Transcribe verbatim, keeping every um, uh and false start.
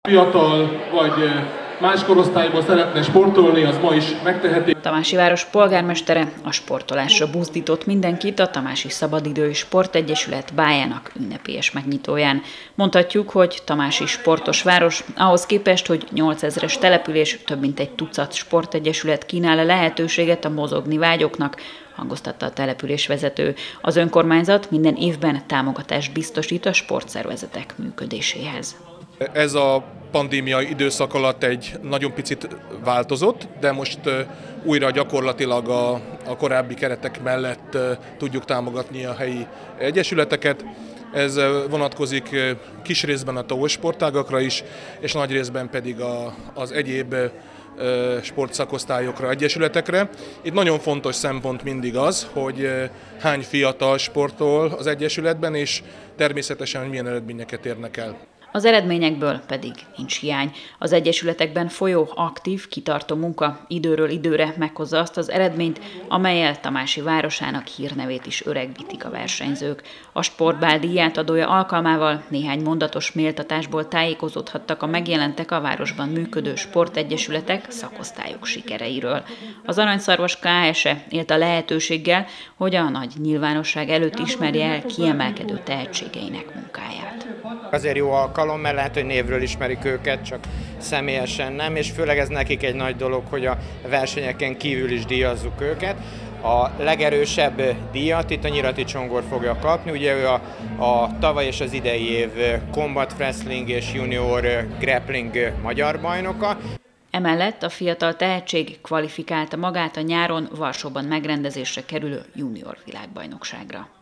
Fiatal vagy más korosztályból szeretne sportolni, az ma is megteheti. Tamási város polgármestere a sportolásra buzdított mindenkit a Tamási Szabadidő Sportegyesület bájának ünnepélyes megnyitóján. Mondhatjuk, hogy Tamási sportos város, ahhoz képest, hogy nyolcezres település, több mint egy tucat sportegyesület kínál a lehetőséget a mozogni vágyóknak, hangoztatta a település vezető. Az önkormányzat minden évben támogatást biztosít a sportszervezetek működéséhez. Ez a pandémia időszak alatt egy nagyon picit változott, de most újra gyakorlatilag a, a korábbi keretek mellett tudjuk támogatni a helyi egyesületeket. Ez vonatkozik kis részben a tósportágakra is, és nagy részben pedig a, az egyéb sportszakosztályokra, egyesületekre. Itt nagyon fontos szempont mindig az, hogy hány fiatal sportol az egyesületben, és természetesen, hogy milyen eredményeket érnek el. Az eredményekből pedig nincs hiány. Az egyesületekben folyó, aktív, kitartó munka időről időre meghozza azt az eredményt, amellyel Tamási városának hírnevét is öregbítik a versenyzők. A sportbál díjátadója alkalmával néhány mondatos méltatásból tájékozódhattak a megjelentek a városban működő sportegyesületek, szakosztályok sikereiről. Az Aranyszarvas ká es e élt a lehetőséggel, hogy a nagy nyilvánosság előtt ismerje el kiemelkedő tehetségeinek munkáját. Azért jó alkalom, mert lehet, hogy névről ismerik őket, csak személyesen nem, és főleg ez nekik egy nagy dolog, hogy a versenyeken kívül is díjazzuk őket. A legerősebb díjat itt a Nyirati Csongor fogja kapni, ugye ő a, a tavaly és az idei év Combat Wrestling és Junior Grappling magyar bajnoka. Emellett a fiatal tehetség kvalifikálta magát a nyáron Varsóban megrendezésre kerülő junior világbajnokságra.